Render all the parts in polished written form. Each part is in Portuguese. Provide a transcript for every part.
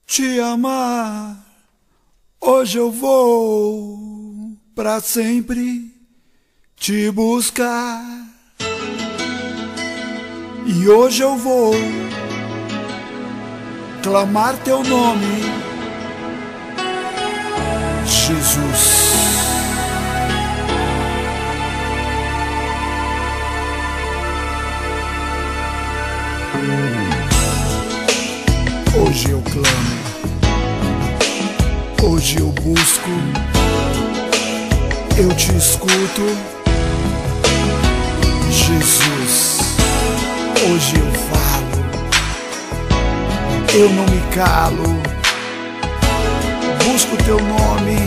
te amar. Hoje eu vou pra sempre te buscar. E hoje eu vou clamar teu nome, Jesus. Hoje eu clamo, hoje eu busco, eu te escuto, Jesus. Hoje eu falo, eu não me calo, busco teu nome,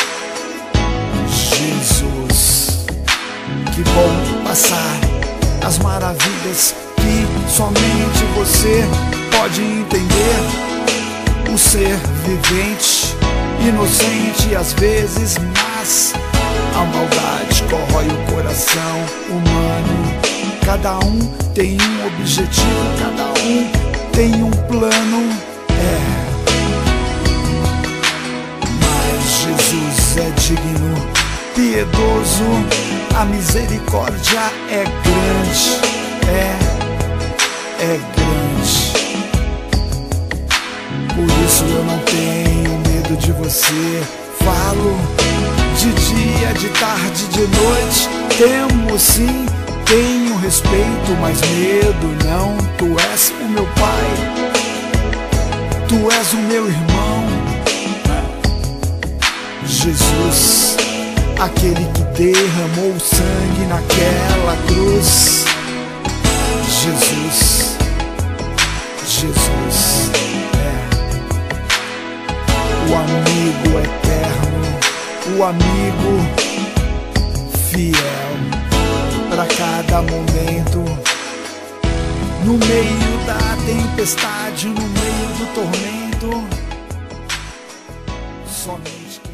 Jesus. Que bom passar as maravilhas que somente você pode entender. O ser vivente, inocente às vezes, mas a maldade corrói o coração humano. Cada um tem um objetivo, cada um tem um plano, mas Jesus é digno, piedoso, a misericórdia é grande, é grande. Por isso eu não tenho medo de você. Falo de dia, de tarde, de noite. Temo sim, tenho respeito, mas medo não. Tu és o meu pai, tu és o meu irmão, Jesus, aquele que derramou sangue naquela cruz. Jesus, Jesus, o amigo eterno, o amigo fiel para cada momento. No meio da tempestade, no meio do tormento, somente